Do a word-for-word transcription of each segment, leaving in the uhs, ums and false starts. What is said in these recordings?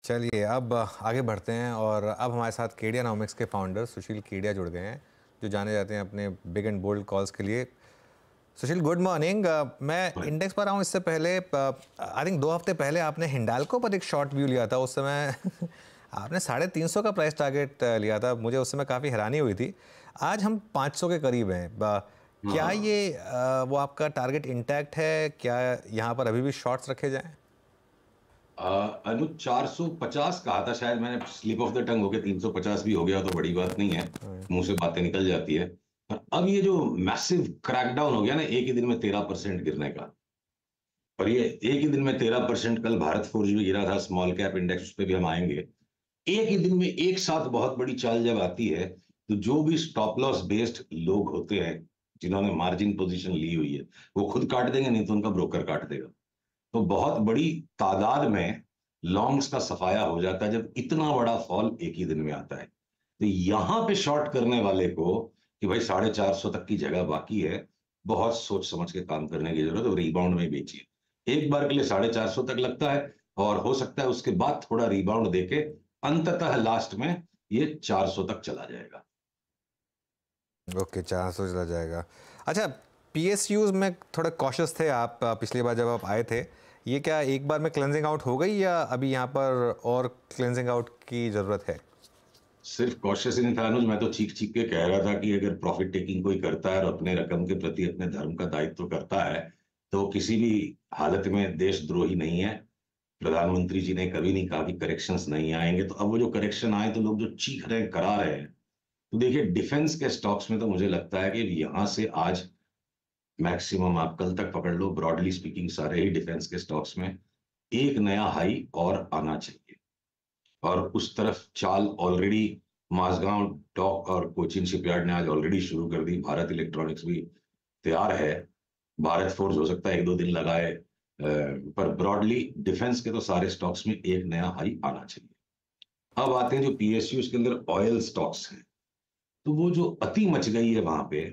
चलिए अब आगे बढ़ते हैं और अब हमारे साथ केडियानॉमिक्स के फाउंडर सुशील केडिया जुड़ गए हैं, जो जाने जाते हैं अपने बिग एंड बोल्ड कॉल्स के लिए। Sushil, good morning. मैं इंडेक्स पर आऊँ इससे पहले, आई थिंक दो हफ्ते पहले आपने हिंडाल्को पर एक शॉर्ट व्यू लिया था। उस समय आपने साढ़े तीन सौ का प्राइस टारगेट लिया था। मुझे उस समय काफ़ी हैरानी हुई थी। आज हम पाँच सौ के करीब हैं। क्या ये आ, वो आपका टारगेट इंटैक्ट है? क्या यहाँ पर अभी भी शॉर्ट्स रखे जाएं? अनु चार सौ पचास कहा था, शायद मैंने स्लिप ऑफ द टंग हो गया। तीन सौ पचास भी हो गया तो बड़ी बात नहीं है, मुंह से बातें निकल जाती है। पर अब ये जो मैसिव क्रैकडाउन हो गया ना, एक ही दिन में तेरह परसेंट गिरने का, और ये एक ही दिन में तेरह परसेंट, कल भारत फोर्ज भी गिरा था, स्मॉल कैप इंडेक्स, उस पर भी हम आएंगे। एक ही दिन में एक साथ बहुत बड़ी चाल जब आती है, तो जो भी स्टॉप लॉस बेस्ड लोग होते हैं, जिन्होंने मार्जिन पोजीशन ली हुई है, वो खुद काट देंगे, नहीं तो उनका ब्रोकर काट देगा। तो बहुत बड़ी तादाद में लॉन्ग्स का सफाया हो जाता है जब इतना बड़ा फॉल एक ही दिन में आता है। तो यहां पे शॉर्ट करने वाले को कि भाई साढ़े चार सौ तक की जगह बाकी है, बहुत सोच समझ के काम करने की जरूरत है। रिबाउंड में बेचिए। एक बार के लिए साढ़े चार सौ तक लगता है, और हो सकता है उसके बाद थोड़ा रिबाउंड देके अंततः लास्ट में ये चार सौ तक चला जाएगा। ओके, चार सौ चला जाएगा। अच्छा, पीएसयूज में थोड़ा कॉशियस थे आप पिछली बार जब आप आए थे। ये क्या एक बार में क्लेंजिंग आउट हो गई, या अभी यहाँ पर और क्लेंजिंग आउट की ज़रूरत है? सिर्फ कॉशियस ही नहीं था अनुज, मैं तो चीख चीख के कह रहा था कि अगर प्रॉफिट टेकिंग कोई करता है और अपने रकम के प्रति अपने धर्म का दायित्व करता है, तो वो किसी भी हालत में देशद्रोही नहीं है। प्रधानमंत्री जी ने कभी नहीं कहा कि करेक्शंस नहीं आएंगे। तो अब वो जो करेक्शन आए, तो लोग जो चीख रहे हैं, करा रहे हैं। तो देखिए, डिफेंस के स्टॉक्स में तो मुझे लगता है कि यहां से आज मैक्सिमम आप कल तक पकड़ लो, ब्रॉडली स्पीकिंग सारे ही डिफेंस के स्टॉक्स में एक नया हाई और आना चाहिए। और उस तरफ चाल ऑलरेडी माजगांव डॉक और कोचिन शिपयार्ड ने आज ऑलरेडी शुरू कर दी। भारत इलेक्ट्रॉनिक्स भी तैयार है। भारत फोर्स हो सकता है एक दो दिन लगाए, पर ब्रॉडली डिफेंस के तो सारे स्टॉक्स में एक नया हाई आना चाहिए। अब आते हैं जो पीएसयू के अंदर ऑयल स्टॉक्स हैं, तो वो जो अति मच गई है वहां पे,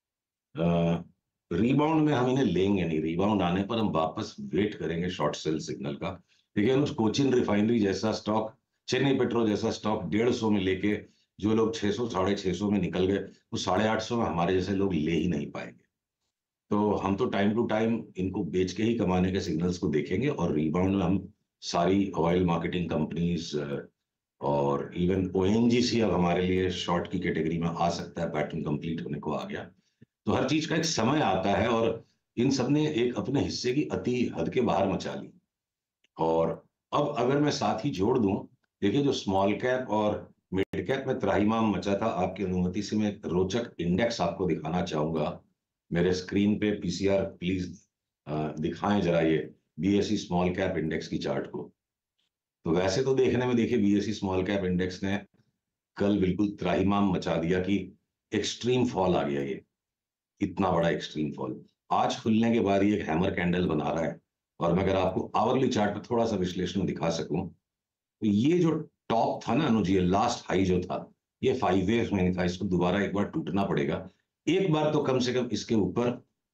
रिबाउंड में हम इन्हें लेंगे नहीं। रिबाउंड आने पर हम वापस वेट करेंगे शॉर्ट सेल सिग्नल का। लेकिन उस कोचिन रिफाइनरी जैसा स्टॉक, चेन्नई पेट्रो जैसा स्टॉक डेढ़ सौ में लेके जो लोग छह सौ साढ़े छह सौ में निकल गए, वो साढ़े आठ सौ में हमारे जैसे लोग ले ही नहीं पाएंगे। तो हम तो टाइम टू टाइम इनको बेच के ही कमाने के सिग्नल्स को देखेंगे, और रिबाउंड में हम सारी ऑयल मार्केटिंग कंपनीज और इवन ओएनजीसी अब हमारे लिए शॉर्ट की कैटेगरी में आ सकता है। पैटर्न कंप्लीट होने को आ गया। तो हर चीज का एक समय आता है, और इन सब ने एक अपने हिस्से की अति हद के बाहर मचा ली। और अब अगर मैं साथ ही जोड़ दूं, देखिए जो स्मॉल कैप और मिड कैप में त्राहिमाम मचा था, आपकी अनुमति से मैं एक रोचक इंडेक्स आपको दिखाना चाहूंगा। मेरे स्क्रीन पे पीसीआर प्लीज दिखाएं जरा ये बीएसई स्मॉल कैप इंडेक्स की चार्ट को। तो वैसे तो देखने में, देखिए, बीएसई स्मॉल कैप इंडेक्स ने कल बिल्कुल त्राहिमाम मचा दिया कि एक्सट्रीम फॉल आ गया। ये इतना बड़ा एक्सट्रीम फॉल आज खुलने के बाद ये एक हैमर कैंडल बना रहा है। और मैं अगर आपको आवरली चार्ट पर थोड़ा सा विश्लेषण दिखा सकूं, तो ये जो टॉप था ना अनुज, ये लास्ट हाई जो था, ये फाइव वेव में नहीं था। इसको दोबारा एक बार टूटना पड़ेगा। एक बार तो कम से कम इसके ऊपर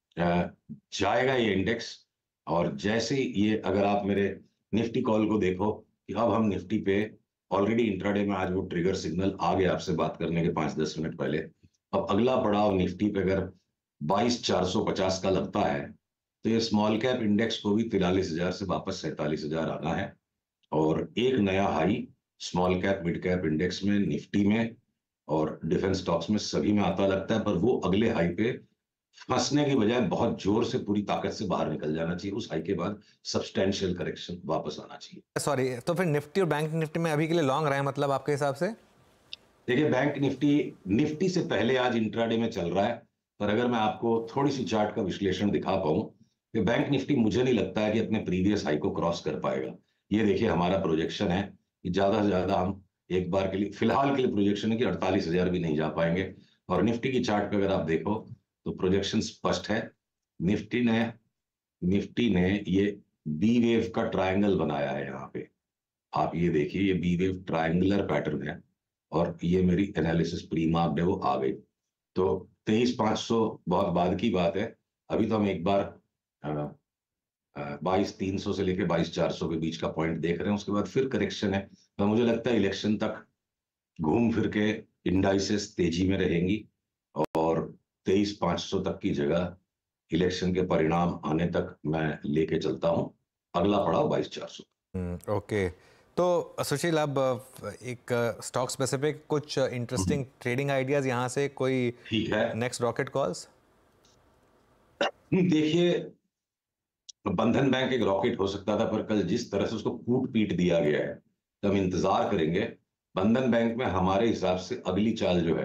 जाएगा ये इंडेक्स। और जैसे ये, अगर आप मेरे निफ्टी कॉल को देखो कि अब हम निफ्टी पे ऑलरेडी इंट्राडे में आज वो ट्रिगर सिग्नल आ गया आपसे बात करने के पांच दस मिनट पहले। अब अगला पड़ाव निफ्टी पे अगर बाईस चार सौ पचास का लगता है, तो ये स्मॉल कैप इंडेक्स को भी तिरालीस हजार से वापस सैंतालीस हजार आना है। और एक नया high small cap mid cap index में, निफ्टी में और डिफेंस स्टॉक्स में सभी में आता लगता है। पर वो अगले हाई पे फंसने की बजाय बहुत जोर से पूरी ताकत से बाहर निकल जाना चाहिए। उस हाई के बाद सब्सटेंशियल करेक्शन वापस आना चाहिए। सॉरी, तो फिर निफ्टी और बैंक निफ्टी में अभी के लिए लॉन्ग रहे, मतलब आपके हिसाब से? देखिए, बैंक निफ्टी निफ्टी से पहले आज इंट्राडे में चल रहा है। पर अगर मैं आपको थोड़ी सी चार्ट का विश्लेषण दिखा पाऊं, कि बैंक निफ्टी मुझे नहीं लगता है कि अपने प्रीवियस हाई को क्रॉस कर पाएगा। ये देखिए, हमारा प्रोजेक्शन है कि ज्यादा से ज्यादा हम एक बार के लिए, फिलहाल के लिए प्रोजेक्शन है कि अड़तालीस हजार भी नहीं जा पाएंगे। और निफ्टी की चार्ट पे अगर आप देखो, तो प्रोजेक्शन स्पष्ट है। निफ्टी ने निफ्टी ने ये बी वेव का ट्रायंगल बनाया है यहाँ पे। आप ये देखिए, ये बी वेव ट्रायंगुलर पैटर्न है, और ये मेरी एनालिसिस प्री मार्क्ड है, वो आ गई। तो तेईस पांच सौ बहुत बाद की बात है। अभी तो हम एक बार बाईस तीन सौ से लेके बाईस चार सौ के बीच का पॉइंट देख रहे हैं, उसके बाद फिर करेक्शन है। तो मुझे लगता है इलेक्शन तक घूम फिर के इंडाइसेस तेजी में रहेंगी और तेईस पांच सौ तक की जगह इलेक्शन के परिणाम आने तक मैं लेके चलता हूं। अगला पड़ाव बाईस चार सौ। ओके, तो सुशील, अब एक स्टॉक स्पेसिफिक कुछ इंटरेस्टिंग ट्रेडिंग आइडियाज यहाँ से, कोई ठीक है, नेक्स्ट रॉकेट कॉल्स? देखिए, बंधन बैंक एक रॉकेट हो सकता था, पर कल जिस तरह से उसको कूट पीट दिया गया है, तो हम इंतजार करेंगे। बंधन बैंक में हमारे हिसाब से अगली चाल जो है,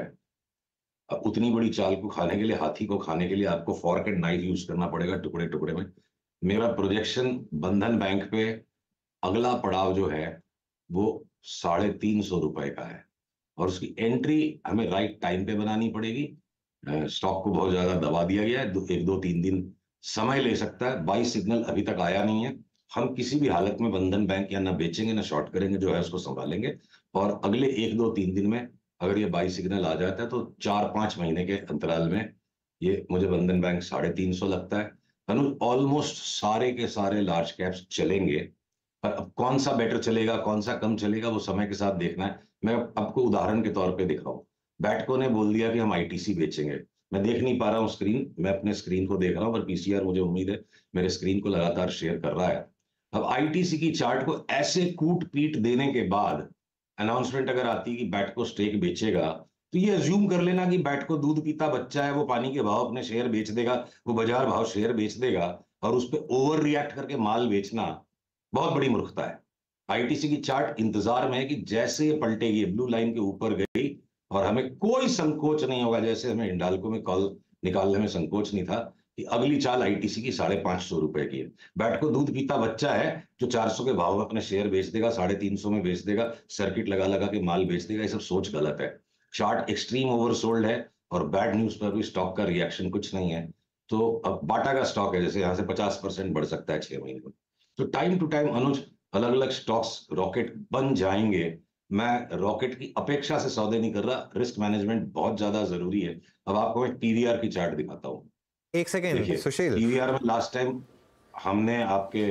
अब उतनी बड़ी चाल को खाने के लिए, हाथी को खाने के लिए आपको फॉर्क एंड नाइफ यूज करना पड़ेगा, टुकड़े टुकड़े में। मेरा प्रोजेक्शन बंधन बैंक पे अगला पड़ाव जो है वो साढ़े तीन सौ रुपए का है, और उसकी एंट्री हमें राइट टाइम पे बनानी पड़ेगी। स्टॉक को बहुत ज्यादा दबा दिया गया है, दो, एक दो तीन दिन समय ले सकता है। बाई सिग्नल अभी तक आया नहीं है। हम किसी भी हालत में बंधन बैंक या ना बेचेंगे ना शॉर्ट करेंगे, जो है उसको संभालेंगे। और अगले एक दो तीन दिन में अगर ये बाई सिग्नल आ जाता है तो चार पांच महीने के अंतराल में ये मुझे बंधन बैंक साढ़े तीन सौ लगता है। अनुज, ऑलमोस्ट सारे के सारे लार्ज कैप्स चलेंगे, पर अब कौन सा बेटर चलेगा, कौन सा कम चलेगा, वो समय के साथ देखना है। मैं आपको उदाहरण के तौर पे दिखाऊं, बैटको ने बोल दिया कि हम आईटीसी बेचेंगे। मैं देख नहीं पा रहा हूँ स्क्रीन, मैं अपने स्क्रीन को देख रहा हूँ, पर पीसीआर मुझे उम्मीद है मेरे स्क्रीन को लगातार शेयर कर रहा है। अब आईटीसी की चार्ट को ऐसे कूट पीट देने के बाद अनाउंसमेंट अगर आती है कि बैटको स्टेक बेचेगा, तो ये अज्यूम कर लेना कि बैटको दूध पीता बच्चा है, वो पानी के भाव अपने शेयर बेच देगा, वो बाजार भाव शेयर बेच देगा, और उस पर ओवर रिएक्ट करके माल बेचना बहुत बड़ी मूर्खता है। आईटीसी की चार्ट इंतजार में है कि जैसे ये पलटेगी, ब्लू लाइन के ऊपर गई, और हमें कोई संकोच नहीं होगा, जैसे हमें हिंडाल्को में कॉल निकालने में संकोच नहीं था, कि अगली चाल आईटीसी की साढ़े पांच सौ रुपए की है। बैटको दूध पीता बच्चा है जो चार सौ के भाव में अपने शेयर बेच देगा, साढ़े तीन सौ में बेच देगा, सर्किट लगा लगा के माल बेच देगा। ये सब सोच गलत है। चार्ट एक्सट्रीम ओवरसोल्ड है, और बैड न्यूज पर भी स्टॉक का रिएक्शन कुछ नहीं है। तो अब बाटा का स्टॉक है, जैसे यहां से पचास परसेंट बढ़ सकता है छह महीने में। तो टाइम टू टाइम अनुज, अलग अलग स्टॉक्स रॉकेट बन जाएंगे। मैं रॉकेट की अपेक्षा से सौदे नहीं कर रहा, रिस्क मैनेजमेंट बहुत ज्यादा जरूरी है। अब आपको मैं पीवीआर की चार्ट दिखाता हूँ। एक सेकेंड सुशील, पीवीआर में लास्ट टाइम हमने आपके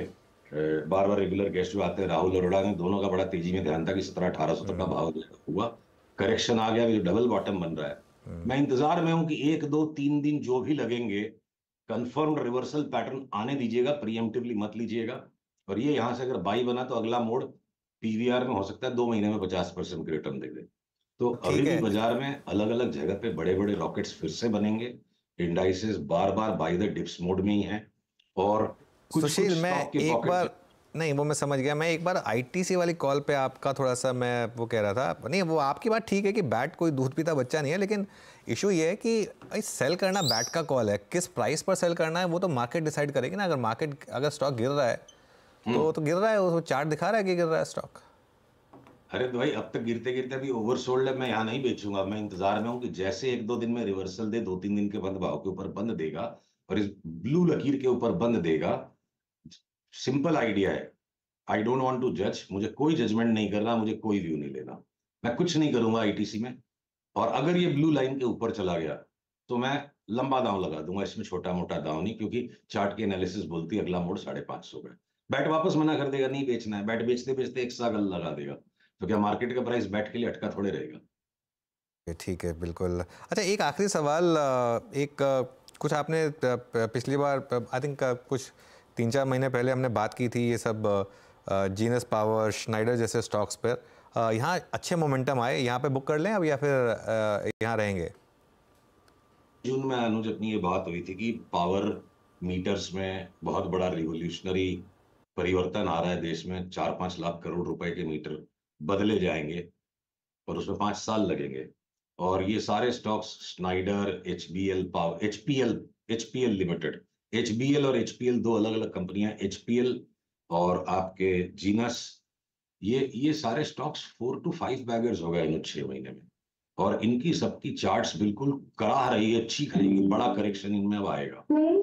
बार बार रेगुलर गेस्ट जो आते हैं, राहुल अरोड़ा ने, दोनों का बड़ा तेजी में ध्यान था कि सत्रह अठारह सौ तक का भाव हुआ, करेक्शन आ गया, जो डबल बॉटम बन रहा है। मैं इंतजार में हूं कि एक दो तीन दिन जो भी लगेंगे, कंफर्म रिवर्सल पैटर्न आने दीजिएगा, प्रीएम्प्टिवली मत लीजिएगा। और ये यहां से अगर बाई बना तो अगला मोड़ पीवीआर में हो सकता है दो महीने में पचास परसेंट की रिटर्न दे दे। तो अभी भी बाजार में अलग अलग जगह पे बड़े बड़े रॉकेट्स फिर से बनेंगे। इंडाइसेस बार बार बाई द डिप्स मोड में ही है। और कुछ सुशील, कुछ मैं एक बार नहीं, वो मैं समझ गया। मैं एक बार आईटीसी वाली कॉल पे आपका थोड़ा सा मैं वो कह रहा था, नहीं वो आपकी बात ठीक है कि बैट कोई दूध पीता बच्चा नहीं है, लेकिन इशू ये है कि सेल करना बैट का कॉल है, किस प्राइस पर सेल करना है वो तो मार्केट डिसाइड करेगी ना। अगर मार्केट, अगर स्टॉक गिर रहा है तो तो गिर रहा है, वो चार्ट दिखा रहा है कि गिर रहा है स्टॉक। अरे तो भाई, अब तक गिरते गिरते भी ओवरसोल्ड है। मैं यहाँ नहीं बेचूंगा, मैं इंतजार में हूँ कि जैसे एक दो दिन में रिवर्सल दे, दो तीन दिन के बंद भाव के ऊपर बंद देगा और इस ब्लू लकीर के ऊपर बंद देगा। सिंपल आइडिया है। आई डोंट वांट टू जज, मुझे कोई जजमेंट नहीं करना, मुझे कोई व्यू नहीं लेना। मैं कुछ नहीं करूंगा आईटीसी में, और अगर ये ब्लू लाइन के ऊपर चला गया तो मैं लंबा दांव लगा दूंगा, इसमें छोटा मोटा दांव नहीं, क्योंकि चार्ट की एनालिसिस बोलती है अगला मोड़ साढ़े पांच सौ का। बैट वापस मना कर देगा, नहीं बेचना है। बैट बेचते बेचते एक सा गल लगा देगा, तो क्या मार्केट का प्राइस बैट के लिए अटका थोड़े रहेगा। ठीक है, बिल्कुल। अच्छा, एक आखिरी सवाल, एक कुछ आपने पिछली बार आई थिंक कुछ तीन चार महीने पहले हमने बात की थी ये सब जीनस पावर, श्नाइडर जैसे स्टॉक्स पर, यहाँ अच्छे मोमेंटम आए, यहाँ पे बुक कर लें अब या फिर यहाँ रहेंगे? जून में अनुज अपनी ये बात हुई थी कि पावर मीटर्स में बहुत बड़ा रिवोल्यूशनरी परिवर्तन आ रहा है देश में। चार पांच लाख करोड़ रुपए के मीटर बदले जाएंगे और उसमें पांच साल लगेंगे। और ये सारे stocks Schneider, HBL power, HPL HPL limited, HBL और एचपीएल दो अलग अलग कंपनियां, एचपीएल और आपके जीनस, ये ये सारे stocks four two five baggers हो गए इन छह महीने में, और इनकी सबकी चार्ट्स बिल्कुल कराह रही है, चीख रही है, बड़ा करेक्शन इनमें अब आएगा।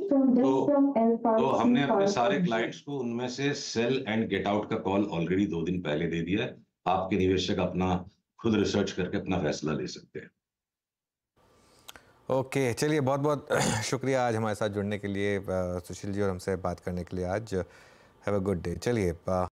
तो, तो हमने अपने सारे क्लाइंट्स को उनमें से सेल एंड गेट आउट का कॉल ऑलरेडी दो दिन पहले दे दिया है। आपके निवेशक अपना खुद रिसर्च करके अपना फैसला ले सकते हैं। ओके, चलिए बहुत बहुत शुक्रिया आज हमारे साथ जुड़ने के लिए सुशील जी और हमसे बात करने के लिए आज। Have a good day. चलिए